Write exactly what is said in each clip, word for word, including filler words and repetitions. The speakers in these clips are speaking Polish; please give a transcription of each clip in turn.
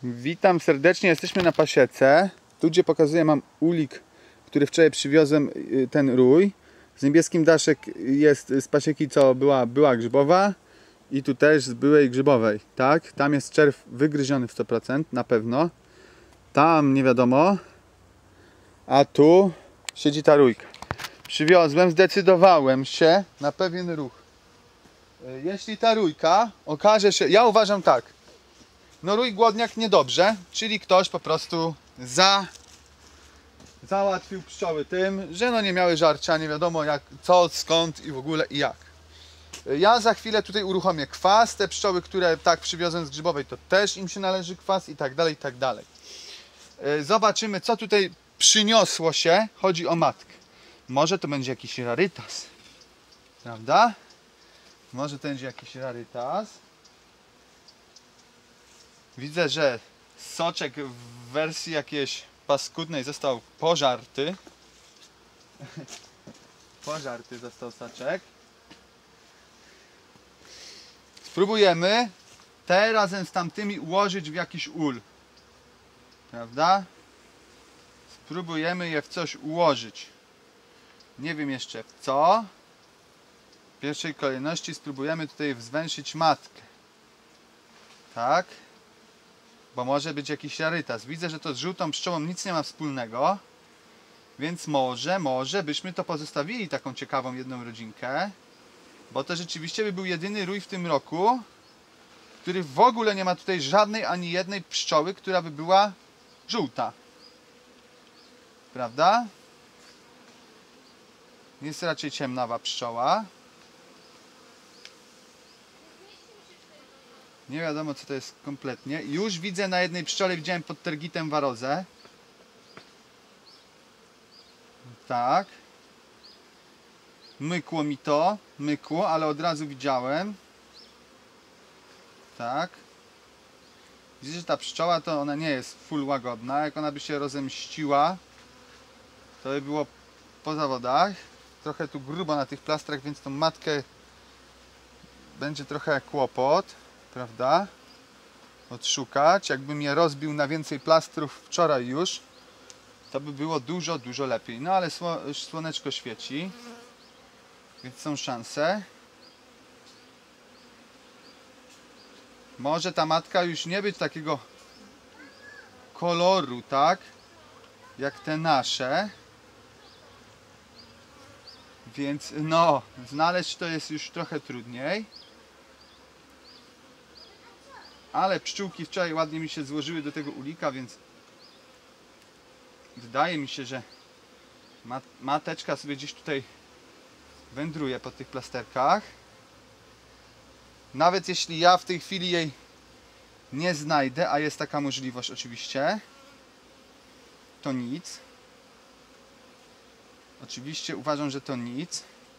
Witam serdecznie, jesteśmy na pasiece. Tu gdzie pokazuję mam ulik, który wczoraj przywiozłem, ten rój. Z niebieskim daszek jest z pasieki, co była, była grzybowa. I tu też z byłej grzybowej, tak? Tam jest czerw wygryziony w sto procent, na pewno. Tam nie wiadomo. A tu siedzi ta rójka. Przywiozłem, zdecydowałem się na pewien ruch. Jeśli ta rójka okaże się, ja uważam tak. No rój głodniak niedobrze, czyli ktoś po prostu za załatwił pszczoły tym, że no nie miały żarcia, nie wiadomo jak, co, skąd i w ogóle i jak. Ja za chwilę tutaj uruchomię kwas, te pszczoły, które tak przywiozłem z grzybowej, to też im się należy kwas i tak dalej, i tak dalej. Zobaczymy, co tutaj przyniosło się, chodzi o matkę. Może to będzie jakiś rarytas, prawda? Może to będzie jakiś rarytas. Widzę, że soczek w wersji jakiejś paskudnej został pożarty. Pożarty został soczek. Spróbujemy te razem z tamtymi ułożyć w jakiś ul. Prawda? Spróbujemy je w coś ułożyć. Nie wiem jeszcze w co. W pierwszej kolejności spróbujemy tutaj zwęszyć matkę. Tak? Bo może być jakiś rarytas. Widzę, że to z żółtą pszczołą nic nie ma wspólnego. Więc może, może byśmy to pozostawili taką ciekawą jedną rodzinkę. Bo to rzeczywiście by był jedyny rój w tym roku, który w ogóle nie ma tutaj żadnej ani jednej pszczoły, która by była żółta. Prawda? Jest raczej ciemnawa pszczoła. Nie wiadomo co to jest kompletnie. Już widzę na jednej pszczole, widziałem pod tergitem warozę. Tak. Mykło mi to, mykło, ale od razu widziałem. Tak. Widzisz, że ta pszczoła to ona nie jest full łagodna. Jak ona by się rozemściła, to by było po zawodach. Trochę tu grubo na tych plastrach, więc tą matkę będzie trochę kłopot, prawda? Odszukać. Jakbym je rozbił na więcej plastrów wczoraj już, to by było dużo, dużo lepiej. No ale słoneczko świeci, więc są szanse. Może ta matka już nie być takiego koloru, tak? Jak te nasze. Więc no, znaleźć to jest już trochę trudniej. Ale pszczółki wczoraj ładnie mi się złożyły do tego ulika, więc wydaje mi się, że mat mateczka sobie gdzieś tutaj wędruje po tych plasterkach. Nawet jeśli ja w tej chwili jej nie znajdę, a jest taka możliwość oczywiście, to nic. Oczywiście uważam, że to nic.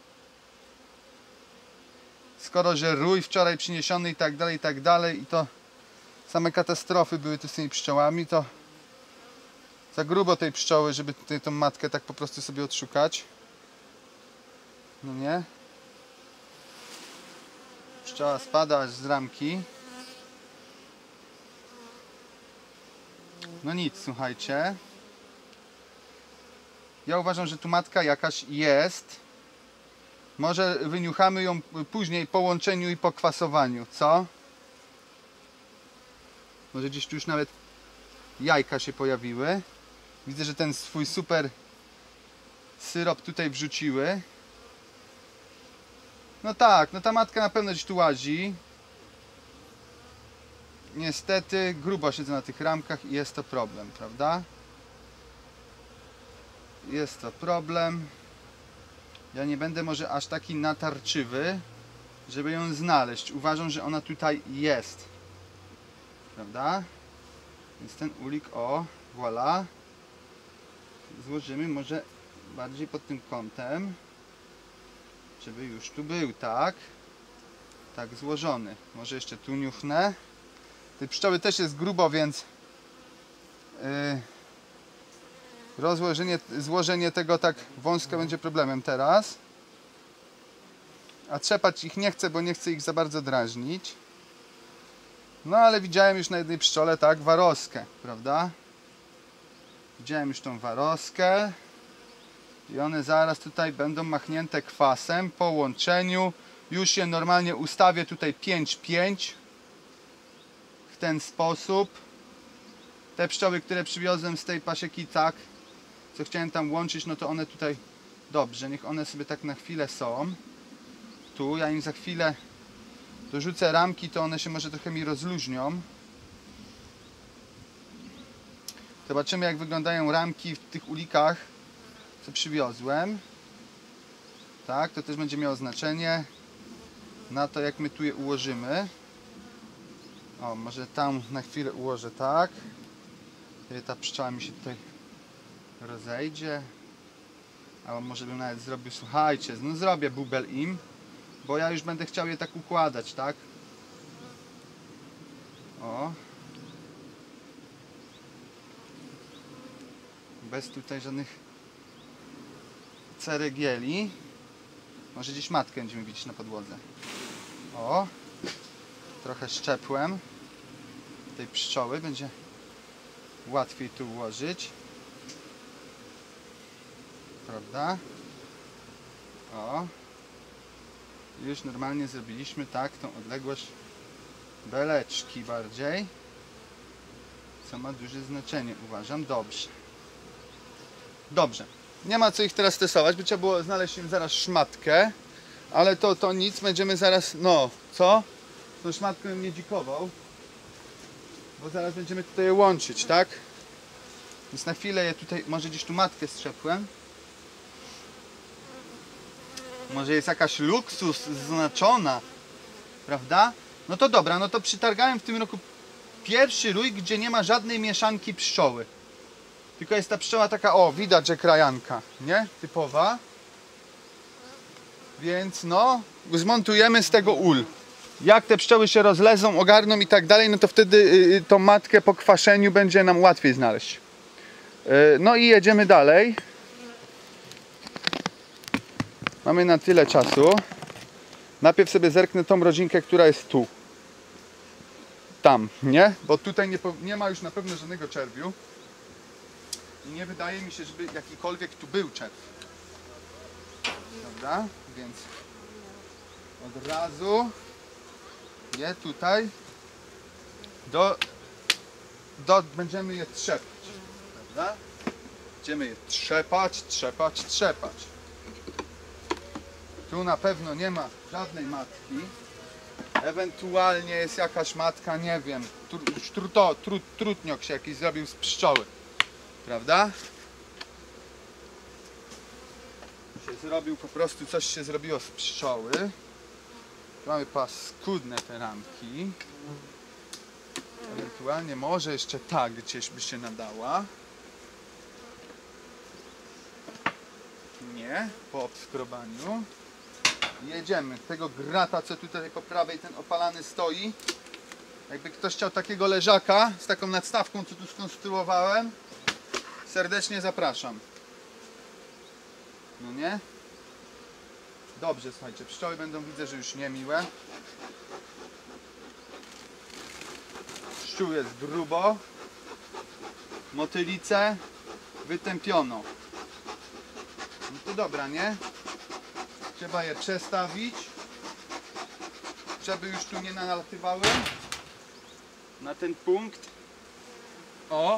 Skoro, że rój wczoraj przyniesiony i tak dalej, i tak dalej, i to same katastrofy były tu z tymi pszczołami, to za grubo tej pszczoły, żeby tutaj tą matkę tak po prostu sobie odszukać. No nie? Pszczoła spada aż z ramki. No nic, słuchajcie. Ja uważam, że tu matka jakaś jest. Może wyniuchamy ją później po łączeniu i po kwasowaniu, co? Może gdzieś tu już nawet jajka się pojawiły. Widzę, że ten swój super syrop tutaj wrzuciły. No tak, no ta matka na pewno gdzieś tu łazi. Niestety grubo siedzę na tych ramkach i jest to problem, prawda? Jest to problem. Ja nie będę może aż taki natarczywy, żeby ją znaleźć. Uważam, że ona tutaj jest. Prawda? Więc ten ulik, o, voilà. Złożymy może bardziej pod tym kątem, żeby już tu był, tak? Tak złożony. Może jeszcze tu niuchnę. Tej pszczoły też jest grubo, więc yy, rozłożenie, złożenie tego tak wąsko będzie problemem teraz. A trzepać ich nie chcę, bo nie chcę ich za bardzo drażnić. No ale widziałem już na jednej pszczole, tak, waroskę, prawda? Widziałem już tą waroskę. I one zaraz tutaj będą machnięte kwasem po łączeniu. Już je normalnie ustawię tutaj pięć pięć. W ten sposób. Te pszczoły, które przywiozłem z tej pasieki, tak, co chciałem tam łączyć, no to one tutaj dobrze, niech one sobie tak na chwilę są. Tu, ja im za chwilę dorzucę ramki, to one się może trochę mi rozluźnią. Zobaczymy, jak wyglądają ramki w tych ulikach, co przywiozłem. Tak, to też będzie miało znaczenie na to, jak my tu je ułożymy. O, może tam na chwilę ułożę tak. Ta pszczoła mi się tutaj rozejdzie. Albo może bym nawet zrobił, słuchajcie, no zrobię bubel im, bo ja już będę chciał je tak układać, tak? O. Bez tutaj żadnych ceregieli. Może gdzieś matkę będziemy widzieć na podłodze. O. Trochę szczepłem tej pszczoły, będzie łatwiej tu ułożyć. Prawda? O. Już normalnie zrobiliśmy tak tą odległość beleczki bardziej. Co ma duże znaczenie, uważam. Dobrze. Dobrze. Nie ma co ich teraz testować, by trzeba było znaleźć im zaraz szmatkę. Ale to, to nic, będziemy zaraz... No, co? Tą szmatką bym nie dzikował. Bo zaraz będziemy tutaj je łączyć, tak? Więc na chwilę je tutaj... Może gdzieś tu matkę strzepłem. Może jest jakaś luksus znaczona, prawda? No to dobra, no to przytargałem w tym roku pierwszy rój, gdzie nie ma żadnej mieszanki pszczoły. Tylko jest ta pszczoła taka, o, widać, że krajanka, nie? Typowa. Więc no, zmontujemy z tego ul. Jak te pszczoły się rozlezą, ogarną i tak dalej, no to wtedy y, tą matkę po kwaszeniu będzie nam łatwiej znaleźć. Y, no i jedziemy dalej. Mamy na tyle czasu. Najpierw sobie zerknę tą rodzinkę, która jest tu. Tam, nie? Bo tutaj nie, nie ma już na pewno żadnego czerwiu. I nie wydaje mi się, żeby jakikolwiek tu był czerw. Prawda? Więc od razu je tutaj do, do będziemy je trzepać. Prawda? Będziemy je trzepać, trzepać, trzepać. Tu na pewno nie ma żadnej matki. Ewentualnie jest jakaś matka, nie wiem, truto, trut, trutniok się jakiś zrobił z pszczoły. Prawda? Się zrobił, po prostu coś się zrobiło z pszczoły. Tu mamy paskudne te ramki. Ewentualnie może jeszcze tak gdzieś by się nadała. Nie, po obskrobaniu. Jedziemy. Tego grata, co tutaj po prawej ten opalany stoi. Jakby ktoś chciał takiego leżaka z taką nadstawką, co tu skonstruowałem, serdecznie zapraszam. No nie? Dobrze, słuchajcie, pszczoły będą, widzę, że już niemiłe. Pszczół jest grubo. Motylice wytępiono. No to dobra, nie? Trzeba je przestawić, żeby już tu nie nalatywały na ten punkt. O!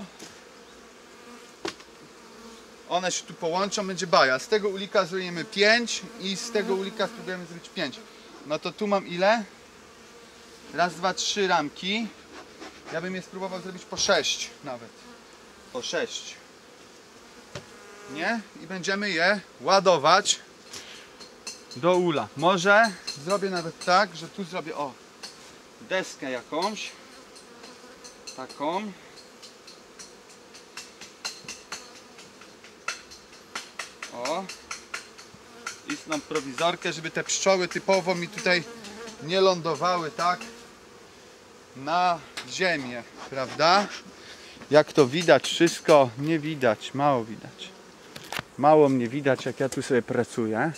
One się tu połączą, będzie baja. Z tego ulika zrobimy pięć i z tego ulika spróbujemy zrobić pięć. No to tu mam ile? Raz, dwa, trzy ramki. Ja bym je spróbował zrobić po sześć nawet. Po sześć. Nie? I będziemy je ładować do ula. Może zrobię nawet tak, że tu zrobię, o, deskę jakąś. Taką. O. Istną prowizorkę, żeby te pszczoły typowo mi tutaj nie lądowały, tak? Na ziemię, prawda? Jak to widać, wszystko nie widać, mało widać. Mało mnie widać, jak ja tu sobie pracuję.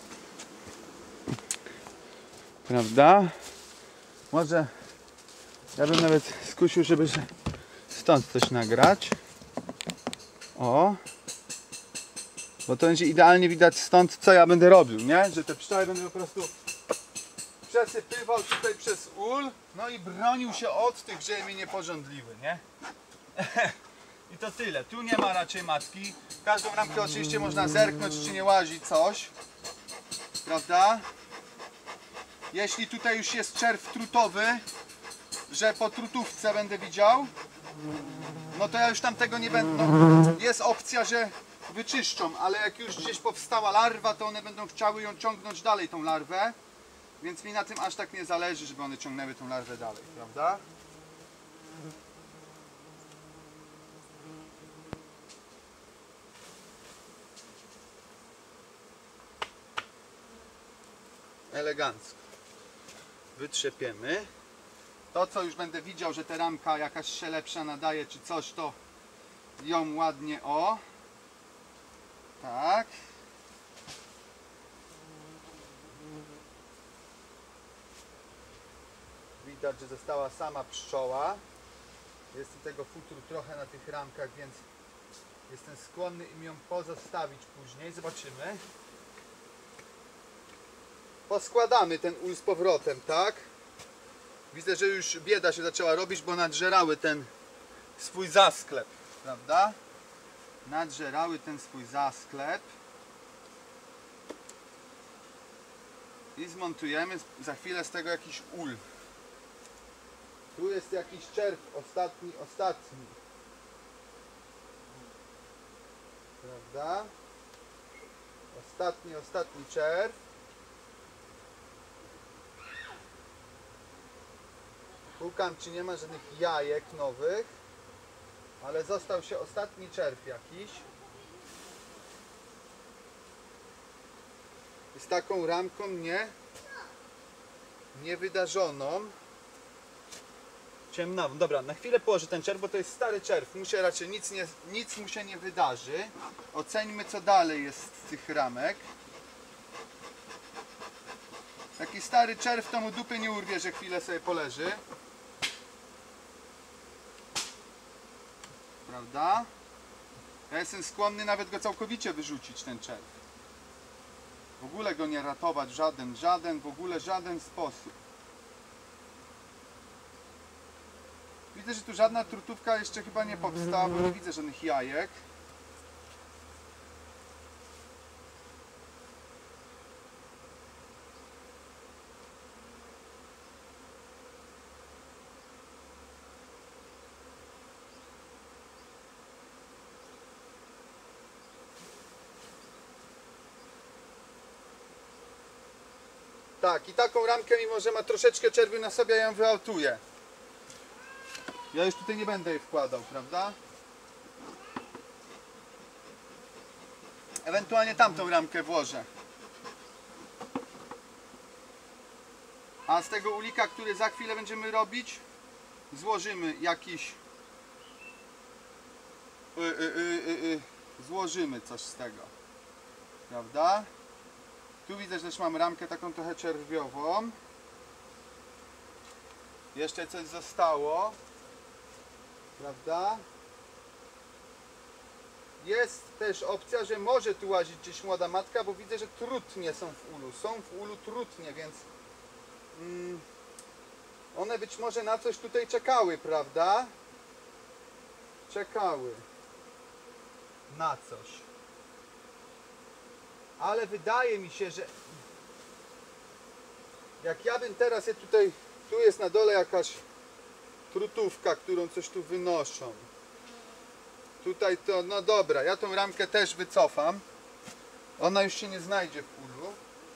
Prawda? Może Ja bym nawet skusił, żeby stąd coś nagrać. O. Bo to będzie idealnie widać stąd, co ja będę robił, nie? Że te pszczoły będę po prostu przesypywał tutaj przez ul, no i bronił się od tych, żeby mnie nie porządliły, nie? I to tyle. Tu nie ma raczej matki. Każdą ramkę oczywiście można zerknąć, czy nie łazi coś. Prawda? Jeśli tutaj już jest czerw trutowy, że po trutówce będę widział, no to ja już tam tego nie będę. No, jest opcja, że wyczyszczą, ale jak już gdzieś powstała larwa, to one będą chciały ją ciągnąć dalej, tą larwę. Więc mi na tym aż tak nie zależy, żeby one ciągnęły tą larwę dalej, prawda? Elegancko. Wytrzepiemy. To, co już będę widział, że ta ramka jakaś się lepsza nadaje, czy coś, to ją ładnie, o. Tak. Widać, że została sama pszczoła. Jest tu tego futru trochę na tych ramkach, więc jestem skłonny im ją pozostawić później. Zobaczymy. Poskładamy ten ul z powrotem, tak? Widzę, że już bieda się zaczęła robić, bo nadżerały ten swój zasklep, prawda? Nadżerały ten swój zasklep. I zmontujemy za chwilę z tego jakiś ul. Tu jest jakiś czerw, ostatni, ostatni. Prawda? Ostatni, ostatni czerw. Pukam, czy nie ma żadnych jajek nowych. Ale został się ostatni czerw jakiś. I z taką ramką nie niewydarzoną. Ciemnawą. Dobra, na chwilę położę ten czerw, bo to jest stary czerw. Mu się raczej nic, nie, nic mu się nie wydarzy. Oceńmy, co dalej jest z tych ramek. Taki stary czerw to mu dupy nie urwie, że chwilę sobie poleży. Prawda? Ja jestem skłonny nawet go całkowicie wyrzucić, ten czerw. W ogóle go nie ratować w żaden, żaden, w ogóle żaden sposób. Widzę, że tu żadna trutówka jeszcze chyba nie powstała, bo nie widzę żadnych jajek. Tak, i taką ramkę, mimo że ma troszeczkę czerwiu na sobie, ja ją wyautuję. Ja już tutaj nie będę jej wkładał, prawda? Ewentualnie tamtą ramkę włożę. A z tego ulika, który za chwilę będziemy robić, złożymy jakiś... Yy, yy, yy, yy, złożymy coś z tego. Prawda? Tu widzę, że też mam ramkę taką trochę czerwiową. Jeszcze coś zostało. Prawda? Jest też opcja, że może tu łazić gdzieś młoda matka, bo widzę, że trutnie są w ulu. Są w ulu trutnie, więc mm, one być może na coś tutaj czekały, prawda? Czekały na coś. Ale wydaje mi się, że jak ja bym teraz je tutaj, tu jest na dole jakaś trutówka, którą coś tu wynoszą. Tutaj to, no dobra, ja tą ramkę też wycofam. Ona już się nie znajdzie w ulu.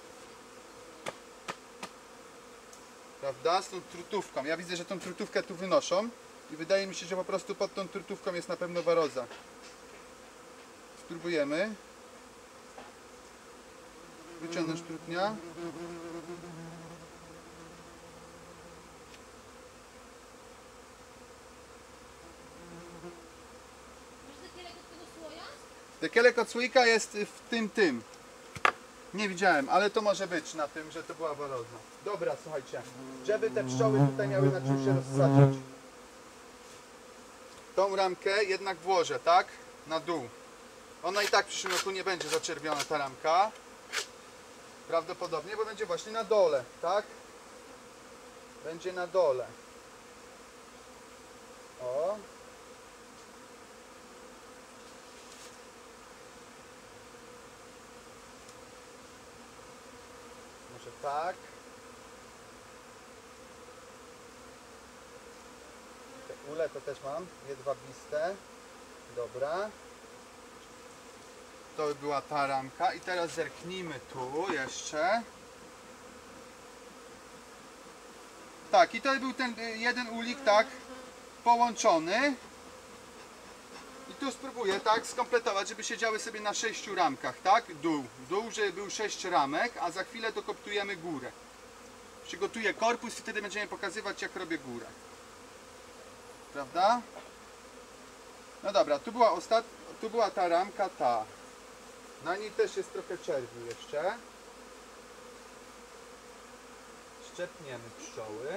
Prawda? Z tą trutówką. Ja widzę, że tą trutówkę tu wynoszą. I wydaje mi się, że po prostu pod tą trutówką jest na pewno waroza. Spróbujemy. Wyciągnąć trutnia. Dekielek od słoika jest w tym, tym. Nie widziałem, ale to może być na tym, że to była walozna. Dobra, słuchajcie, żeby te pszczoły tutaj miały na czym się rozsadzić. Tą ramkę jednak włożę, tak? Na dół. Ona i tak w przyszłym roku nie będzie zaczerwiona, ta ramka. Prawdopodobnie, bo będzie właśnie na dole, tak? Będzie na dole. O. Może tak. Te ule to też mam, jedwabiste. Dobra. To by była ta ramka i teraz zerknijmy tu jeszcze. Tak, i to był ten jeden ulik, tak, połączony. I tu spróbuję, tak, skompletować, żeby siedziały sobie na sześciu ramkach, tak, dół, dół, żeby był sześć ramek, a za chwilę dokoptujemy górę. Przygotuję korpus i wtedy będziemy pokazywać, jak robię górę. Prawda? No dobra, tu była ostatnia, tu była ta ramka, ta. Na niej też jest trochę czerwiu jeszcze. Szczepniemy pszczoły.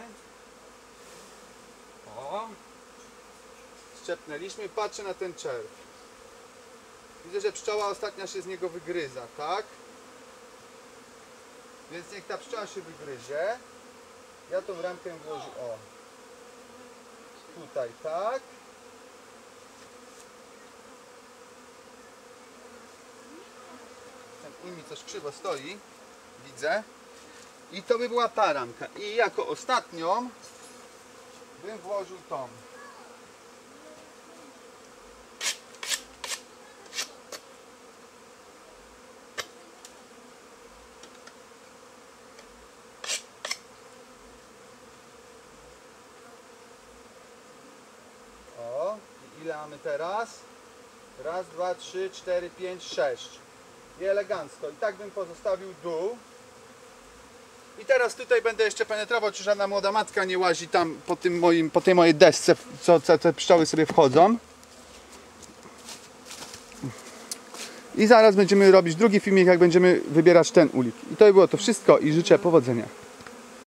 O! Szczepnęliśmy, patrzę na ten czerw. Widzę, że pszczoła ostatnia się z niego wygryza, tak? Więc niech ta pszczoła się wygryzie. Ja tą ramkę włożę, o. Tutaj, tak? Ten mi coś krzywo stoi, widzę. I to by była ta ramka. I jako ostatnią bym włożył tą. O, i ile mamy teraz? Raz, dwa, trzy, cztery, pięć, sześć. I elegancko. I tak bym pozostawił dół. I teraz tutaj będę jeszcze penetrował, czy żadna młoda matka nie łazi tam po, tym moim, po tej mojej desce, co, co te pszczoły sobie wchodzą. I zaraz będziemy robić drugi filmik, jak będziemy wybierać ten ulik. I to by było to wszystko i życzę powodzenia.